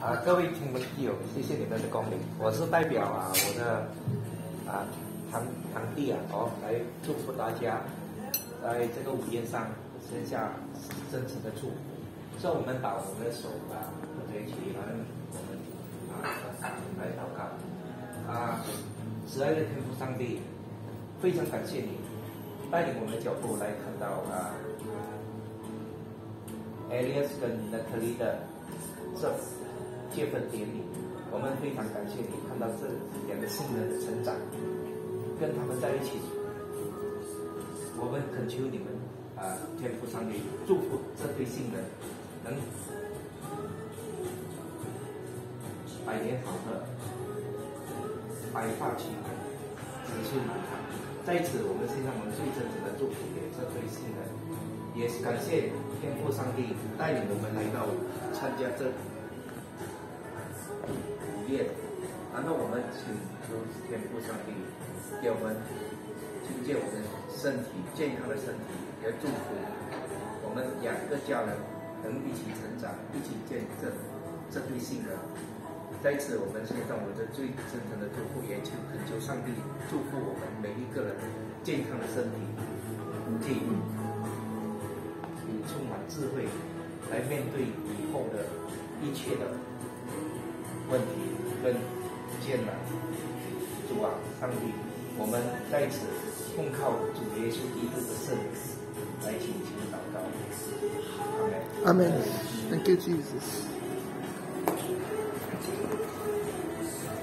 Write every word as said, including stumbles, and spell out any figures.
啊，各位亲朋戚友，谢谢你们的光临。我是代表啊我的啊堂堂弟啊哦来祝福大家，在这个午宴上献下真诚的祝福。所以我们把我们的手啊合在一起，然后我们啊来祷告。啊，慈爱的天父上帝，非常感谢你带领我们的脚步来看到啊 Elias 跟 Natalie 的这结婚典礼，我们非常感谢你看到这两个新人的成长，跟他们在一起，我们恳求你们啊，天父上帝祝福这对新人能百年好合，白发齐眉，子孙满堂。在此，我们献上我们最真诚的祝福给这对新人，也是感谢天父上帝带领我们来到参加这午宴，然后我们请求天父上帝给我们凭借我们身体健康的身体，也祝福我们两个家人能一起成长，一起见证这对新人。在此，我们献上我们的最真诚的祝福，也求恳求上帝祝福我们每一个人健康的身体、体育，也充满智慧，来面对以后的一切的问题跟艰难。主啊，上帝，我们在此奉靠主耶稣基督的圣名来请求祷告。阿门。 Amen. Thank you, Jesus.